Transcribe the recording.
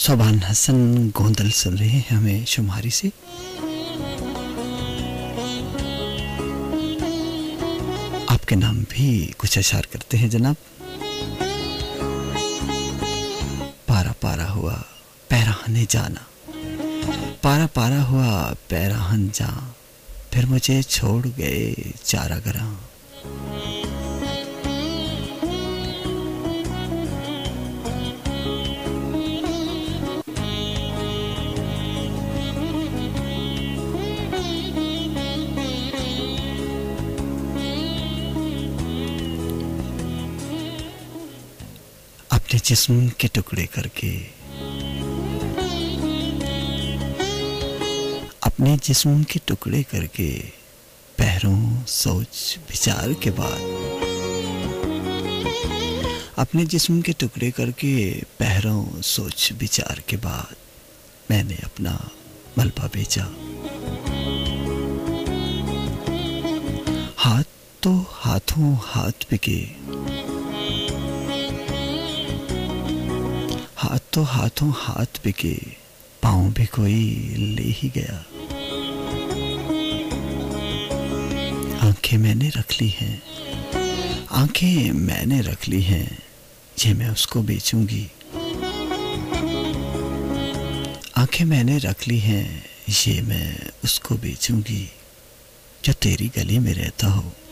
सोबान हसन गोंदल सुन रहे हैं हमें शुमारी से। आपके नाम भी कुछ अशार करते हैं जनाब। पारा पारा हुआ पैराहने जाना, पारा पारा हुआ पैराहन जा, फिर मुझे छोड़ गए चारागरा। अपने जिस्म के टुकड़े करके, अपने जिस्म के टुकड़े करके, पहरों सोच विचार के बाद, अपने जिस्म के टुकड़े करके पहरों सोच विचार के बाद मैंने अपना मलबा बेचा। हाथ तो हाथों हाथ बिके, हाथ तो हाथों हाथ बिके, पाँव भी कोई ले ही गया। आंखें मैंने रख ली हैं, आंखें मैंने रख ली हैं, ये मैं उसको बेचूंगी। आंखें मैंने रख ली हैं, ये मैं उसको बेचूंगी, जो तेरी गली में रहता हो।